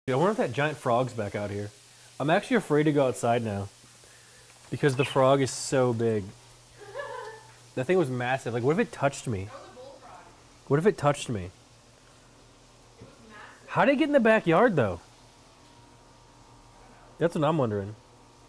Dude, I wonder if that giant frog's back out here. I'm actually afraid to go outside now because the frog is so big. That thing was massive. Like, what if it touched me? That was a bullfrog. What if it touched me? It was massive. How did it get in the backyard, though? That's what I'm wondering.